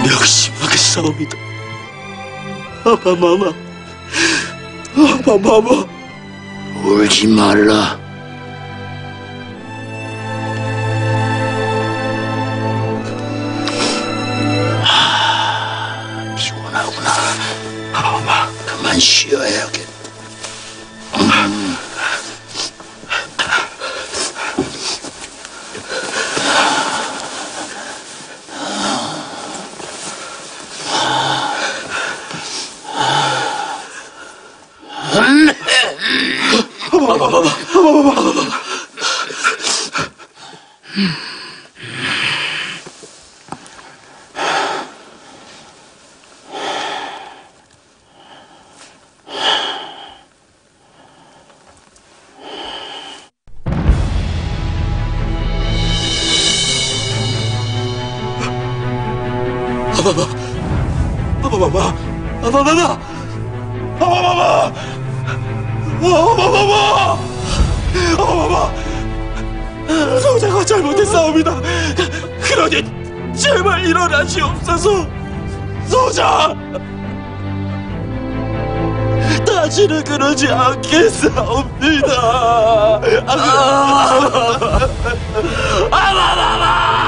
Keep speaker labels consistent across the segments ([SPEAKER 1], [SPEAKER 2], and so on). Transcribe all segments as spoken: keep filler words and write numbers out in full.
[SPEAKER 1] 명심하겠사옵니다. 아바마마, 아바마마.
[SPEAKER 2] 울지 말라. 하, 피곤하구나. 아바마마, 그만 쉬어야 하겠다. 음.
[SPEAKER 1] 아바마마, 아바마마, 아바마마, 아바마마, 아바마마. 소자가 잘못했사옵니다. 그러니 제발 일어나시옵소서. 소자, 다시는 그러지 않겠사옵니다. 아바마마, 아바마마.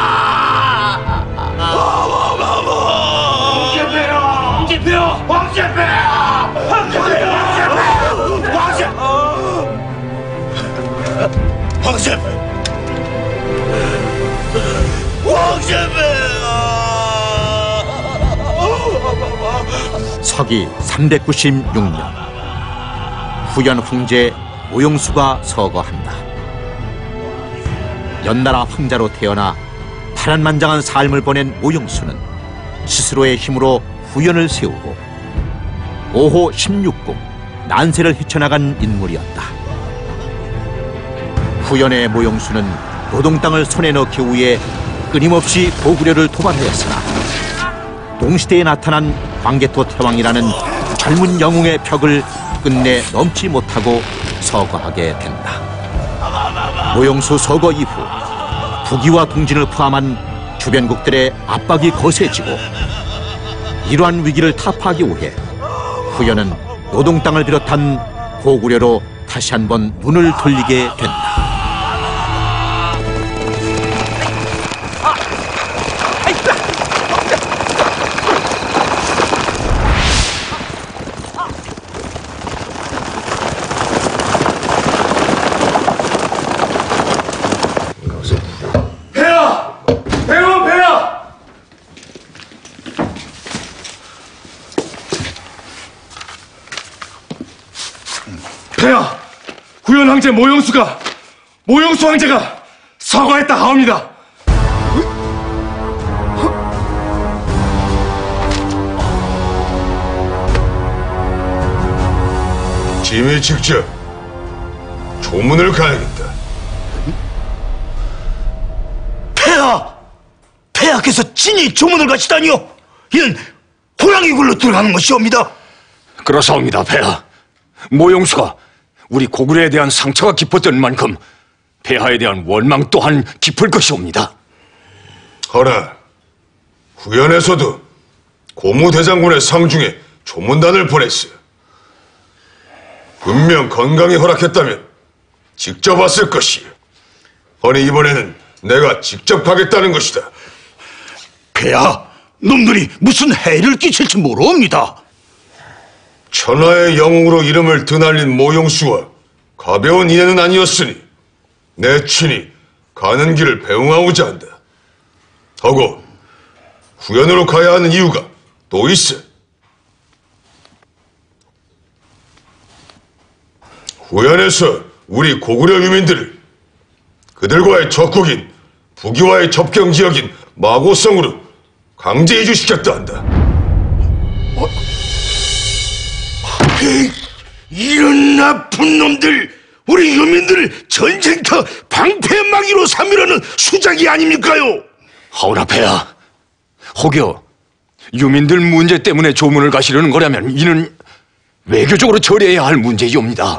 [SPEAKER 1] 황제폐하! 황제폐하! 황제폐하! 황제폐하! 황제폐하!
[SPEAKER 3] 서기 삼백구십육 년 후연 황제 모용수가 서거한다. 연나라 황자로 태어나 파란만장한 삶을 보낸 모용수는 스스로의 힘으로 후연을 세우고 오호 십육 궁 난세를 헤쳐나간 인물이었다. 후연의 모용수는 노동 땅을 손에 넣기 위해 끊임없이 고구려를 도발하였으나 동시대에 나타난 광개토 태왕이라는 젊은 영웅의 벽을 끝내 넘지 못하고 서거하게 된다. 모용수 서거 이후 북위와 동진을 포함한 주변국들의 압박이 거세지고 이러한 위기를 타파하기 위해 후연은 노동 땅을 비롯한 고구려로 다시 한번 눈을 돌리게 된다.
[SPEAKER 4] 폐하! 구현 황제 모용수가 모용수 황제가 서거했다 하옵니다.
[SPEAKER 5] 짐이 직접 조문을 가야겠다.
[SPEAKER 2] 폐하! 폐하께서 친히 조문을 가시다니요? 이는 호랑이 굴로 들어가는 것이옵니다.
[SPEAKER 6] 그렇사옵니다, 폐하. 모용수가 우리 고구려에 대한 상처가 깊었던 만큼 폐하에 대한 원망 또한 깊을 것이옵니다.
[SPEAKER 5] 허나 후연에서도 고무대장군의 상중에 조문단을 보냈어. 분명 건강이 허락했다면 직접 왔을 것이요. 허니 이번에는 내가 직접 가겠다는 것이다.
[SPEAKER 2] 폐하, 놈들이 무슨 해를 끼칠지 모르옵니다.
[SPEAKER 5] 천하의 영웅으로 이름을 드날린 모용수와 가벼운 인연은 아니었으니 내 친히 가는 길을 배웅하고자 한다. 하고 후연으로 가야 하는 이유가 또 있어. 후연에서 우리 고구려 유민들을 그들과의 적국인 북위와의 접경지역인 마고성으로 강제 이주시켰다 한다.
[SPEAKER 2] 어? 에이, 이런 나쁜 놈들! 우리 유민들을 전쟁터 방패막이로 삼으려는 수작이 아닙니까요?
[SPEAKER 6] 하오나 폐하, 혹여 유민들 문제 때문에 조문을 가시려는 거라면 이는 외교적으로 처리해야 할 문제이옵니다.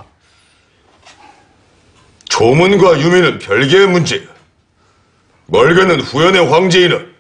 [SPEAKER 5] 조문과 유민은 별개의 문제야. 멀게는 후연의 황제이나